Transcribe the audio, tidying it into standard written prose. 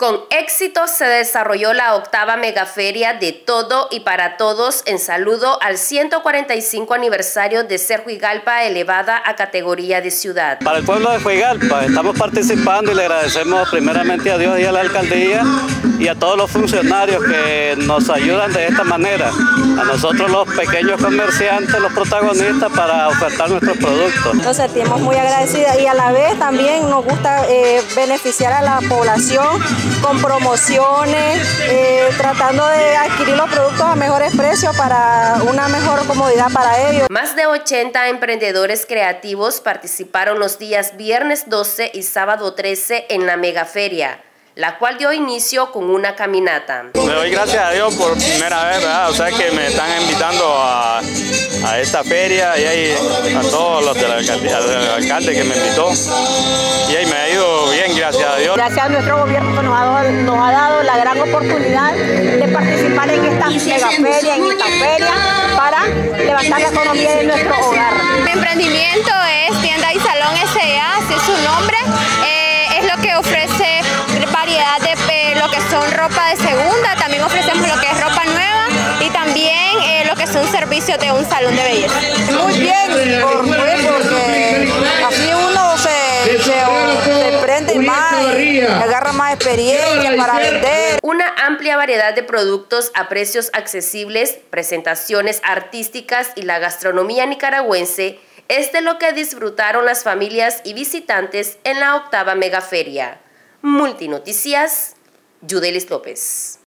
Con éxito se desarrolló la 8ª Megaferia de Todo y para Todos en saludo al 145 aniversario de ser Juigalpa elevada a categoría de ciudad. Para el pueblo de Juigalpa estamos participando y le agradecemos primeramente a Dios y a la alcaldía y a todos los funcionarios que nos ayudan de esta manera. A nosotros los pequeños comerciantes, los protagonistas para ofertar nuestros productos. Nos sentimos muy agradecidas y a la vez también nos gusta beneficiar a la población con promociones, tratando de adquirir los productos a mejores precios para una mejor comodidad para ellos. Más de 80 emprendedores creativos participaron los días viernes 12 y sábado 13 en la Megaferia, la cual dio inicio con una caminata. Me doy gracias a Dios por primera vez, ¿verdad? O sea que me están invitando a esta feria y a todos los de la alcaldía, al alcalde que me invitó. Y ahí me ha ido bien, gracias a Dios. Gracias a nuestro gobierno que nos ha dado la gran oportunidad de participar en esta megaferia, en esta feria, para levantar la economía de nuestro hogar. Mi emprendimiento es Tienda y Salón S.A., así es su nombre. Es lo que ofrece variedad de lo que son ropa de segunda, también ofrecemos lo que es ropa nueva y también lo que son servicios de un salón de belleza. Muy bien, porque así uno se prende más, agarra más experiencia para vender. Una amplia variedad de productos a precios accesibles, presentaciones artísticas y la gastronomía nicaragüense es de lo que disfrutaron las familias y visitantes en la 8ª Megaferia. Multinoticias, Yudelis López.